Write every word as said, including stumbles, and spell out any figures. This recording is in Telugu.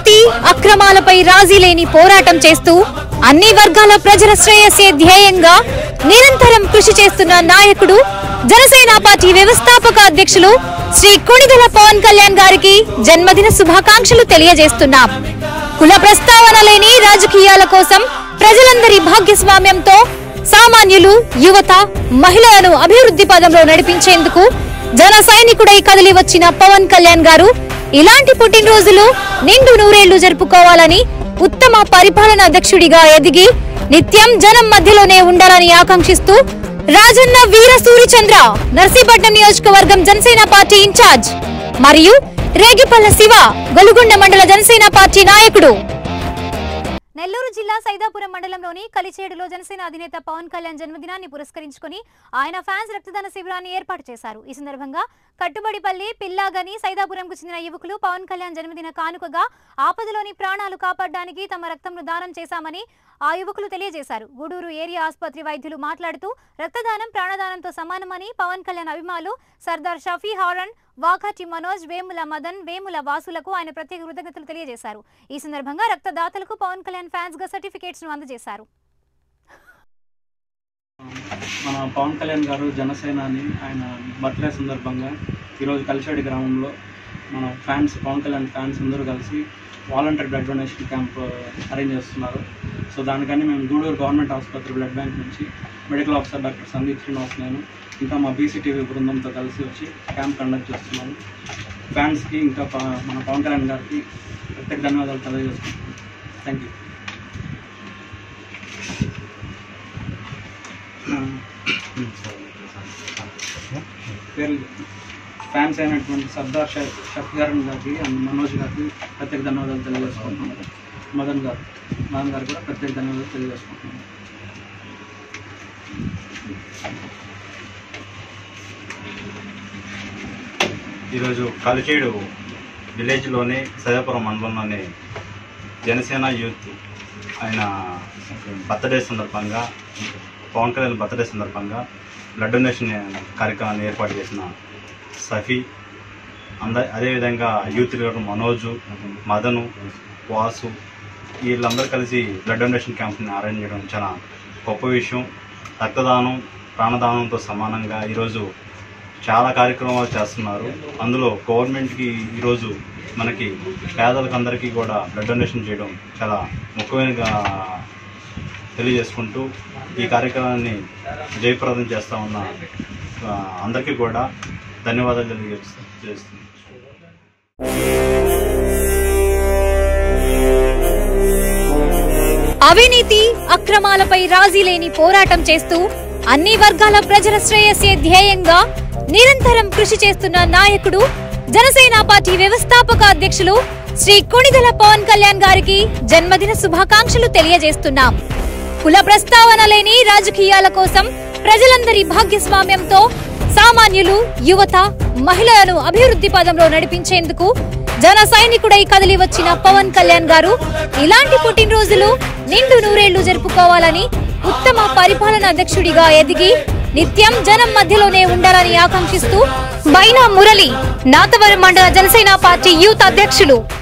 అవినీతి అక్రమాలపై రాజీ లేని పోరాటం చేస్తూ అన్ని వర్గాల ప్రజల శ్రేయస్సే ధ్యేయంగా నిరంతరం కృషి చేస్తున్న నాయకుడు జనసేన పార్టీ వ్యవస్థాపక అధ్యక్షులు శ్రీ కొణిదెల పవన్ కళ్యాణ్ గారికి జన్మదిన శుభాకాంక్షలు తెలియజేస్తున్నాం. కుల ప్రస్తావన లేని రాజకీయాల కోసం ప్రజలందరి భాగ్యస్వామ్యంతో సామాన్యులు, యువత, మహిళలను అభివృద్ధి పదంలో నడిపించేందుకు జన సైనికుడై కదిలి వచ్చిన పవన్ కళ్యాణ్ గారు ఇలాంటి పుట్టినరోజులు నిండు నూరేళ్లు జరుపుకోవాలని, ఉత్తమ పరిపాలన అధ్యక్షుడిగా ఎదిగి నిత్యం జనం మధ్యలోనే ఉండాలని ఆకాంక్షిస్తూ రాజన్న వీర సూరిచంద్ర నర్సీపట్నం నియోజకవర్గం జనసేన పార్టీ ఇన్ఛార్జ్ మరియు రేగిపల్ల శివ గొలుగొండ మండల జనసేన పార్టీ నాయకుడు. నెల్లూరు జిల్లా సైదాపురం మండలంలోని కలిచేడులో జనసేన అధినేత పవన్ కళ్యాణ్ జన్మదినాన్ని పురస్కరించుకుని ఆయన ఫ్యాన్స్ రక్తదాన శిబిరాన్ని ఏర్పాటు చేశారు. ఈ సందర్భంగా కట్టుబడిపల్లి, పిల్లాగని, సైదాపురంకు చెందిన యువకులు పవన్ కళ్యాణ్ జన్మదిన కానుకగా ఆపదలోని ప్రాణాలు కాపాడడానికి తమ రక్తంను దానం చేశామని ఆ యువకులు తెలియజేశారు. గూడూరు ఏరియా ఆసుపత్రి వైద్యులు మాట్లాడుతూ రక్తదానం ప్రాణదానంతో సమానమని పవన్ కళ్యాణ్ అభిమానులు సర్దార్ షఫీ హారన్, వాకాటి మనోజ్, వేముల మదన్, వేముల వాసులకు ఆయన ప్రత్యేక కృతజ్ఞతలు తెలియజేశారు. ఈ సందర్భంగా రక్తదాతలకు పవన్ కళ్యాణ్ ఫ్యాన్స్ గా సర్టిఫికేట్స్ ను అందజేశారు. మన పవన్ కళ్యాణ్ గారు జనసేనాని ఆయన బర్త్డే సందర్భంగా ఈరోజు కలిచేడి గ్రామంలో మన ఫ్యాన్స్, పవన్ కళ్యాణ్ ఫ్యాన్స్ అందరూ కలిసి volunteer blood donation camp arrange చేస్తున్నారు. సో దానికని మేము గూడూరు గవర్నమెంట్ ఆసుపత్రి బ్లడ్ బ్యాంక్ నుంచి medical officer doctor Sandeep Srinivas, నేను ఇంకా మా బీసీటీవీ బృందంతో కలిసి వచ్చి క్యాంప్ కండక్ట్ చేస్తున్నాము. ఫ్యాన్స్కి ఇంకా మన పవన్ కళ్యాణ్ గారికి ప్రత్యేక ధన్యవాదాలు తెలియజేస్తున్నాం. Thank you. పేరు ఫ్యాన్స్ అయినటువంటి సర్దార్ షఫీ హారన్ గారికి అండ్ మనోజ్ గారికి ప్రత్యేక ధన్యవాదాలు తెలియజేసుకుంటున్నాం. మదన్ గారు మదన్ గారికి కూడా ప్రత్యేక ధన్యవాదాలు తెలియజేసుకుంటున్నాం. ఈరోజు కలిచేడు విలేజ్లోని సైదాపురం మండలంలోని జనసేన యూత్ ఆయన బర్త్డే సందర్భంగా, పవన్ కళ్యాణ్ బర్త్డే సందర్భంగా బ్లడ్ డొనేషన్ కార్యక్రమాన్ని ఏర్పాటు చేసిన సఫీ, అంద అదేవిధంగా యూత్ లీడర్ మనోజు, మదను, వాసు వీళ్ళందరూ కలిసి బ్లడ్ డొనేషన్ క్యాంప్ని అరేంజ్ చేయడం చాలా గొప్ప విషయం. రక్తదానం ప్రాణదానంతో సమానంగా ఈరోజు చాలా కార్యక్రమాలు చేస్తున్నారు. అందులో గవర్నమెంట్కి ఈరోజు మనకి పేదలకు అందరికీ కూడా బ్లడ్ డొనేషన్ చేయడం చాలా ముఖ్యమైనగా తెలియజేసుకుంటూ ఈ కార్యక్రమాన్ని జయప్రదం చేస్తూ ఉన్న అందరికీ కూడా ధన్యవాదాలు తెలియజేస్తున్నాను. అవినీతి అక్రమాలపై రాజీ లేని పోరాటం చేస్తూ అన్ని వర్గాల ప్రజల శ్రేయస్సే ధ్యేయంగా నిరంతరం కృషి చేస్తున్న నాయకుడు జనసేన పార్టీ వ్యవస్థాపక అధ్యక్షులు శ్రీ కొణిదెల పవన్ కళ్యాణ్ గారికి జన్మదిన శుభాకాంక్షలు తెలియజేస్తున్నాం. కుల ప్రస్తావన లేని రాజకీయాల కోసం ప్రజలందరి భాగ్యస్వామ్యంతో సామాన్యులు, యువత, మహిళలను అభివృద్ధి పదంలో నడిపించేందుకు జన సైనికుడై కదిలి వచ్చిన పవన్ కళ్యాణ్ గారు ఇలాంటి పుట్టినరోజులు నిండు నూరేళ్లు జరుపుకోవాలని, ఉత్తమ పరిపాలన అధ్యక్షుడిగా ఎదిగి నిత్యం జనం మధ్యలోనే ఉండాలని ఆకాంక్షిస్తూ బైనా మురళి నాతవరం మండల జనసేన పార్టీ యూత్ అధ్యక్షులు.